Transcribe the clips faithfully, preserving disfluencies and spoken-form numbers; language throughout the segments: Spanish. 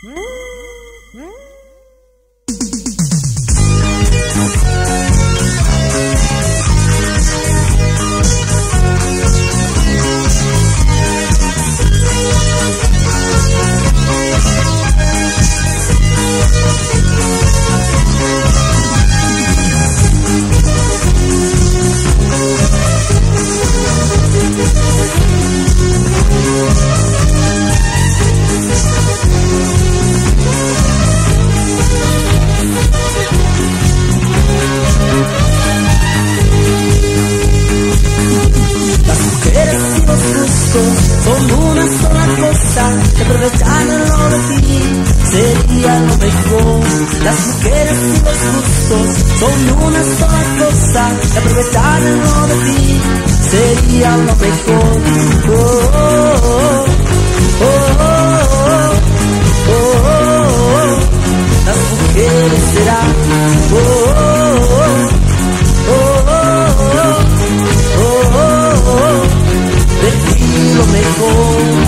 Son una sola cosa, que aprovecharlo de ti sería lo mejor. Las mujeres y los gustos son una sola cosa, que aprovecharlo de ti sería lo mejor. Oh, oh, oh, oh, oh, oh, oh. Las mujeres serán oh, oh, oh, oh, oh, oh, oh, de ti lo mejor.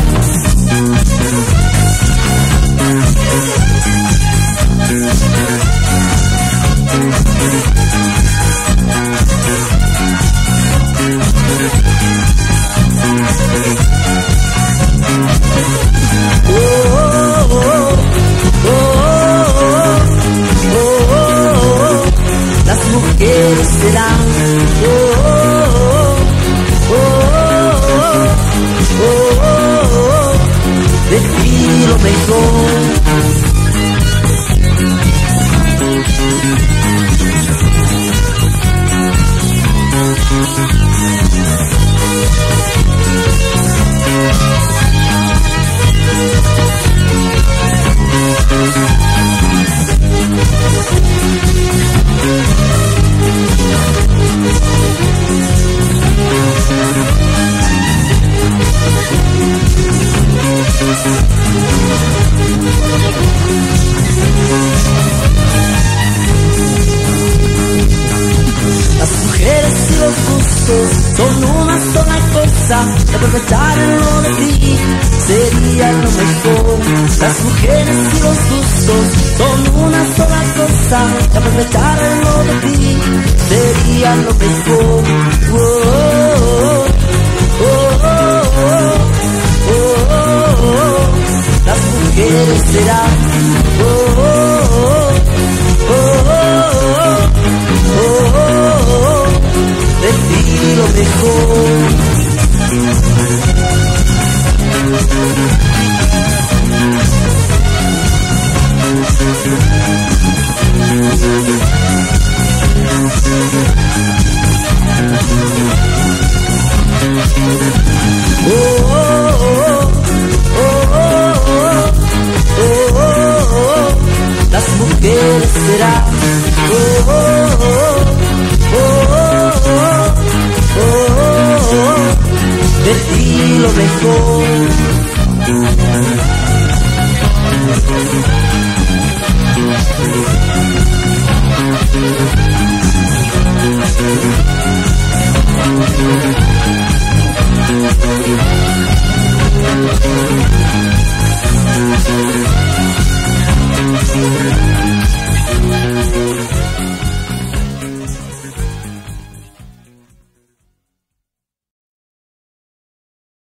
Mujeres serán oh, oh, oh, oh, oh, oh, de ti lo mejor. Las mujeres y los gustos son una sola cosa, que aprovecharlo de ti sería lo mejor. Las mujeres y los gustos son una sola cosa, que aprovecharlo de ti sería lo mejor. Oh, oh, oh, oh, oh, oh, oh. Las mujeres serán oh, oh, oh, oh, oh, oh, oh, de ti lo mejor. Oh, oh, oh, oh, oh, oh, oh, las mujeres serán oh, oh, oh, oh, oh, oh, de ti lo mejor. Thank you.